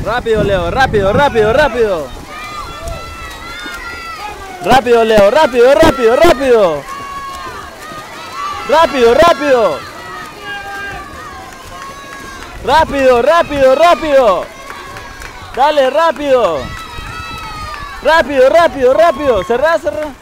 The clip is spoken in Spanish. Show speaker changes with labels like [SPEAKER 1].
[SPEAKER 1] Rápido, Leo, rápido, rápido, rápido. Rápido, Leo, rápido, rápido, rápido. Rápido, rápido. Rápido, rápido, rápido. Dale, rápido. Rápido, rápido, rápido. Cerrá, cerrá.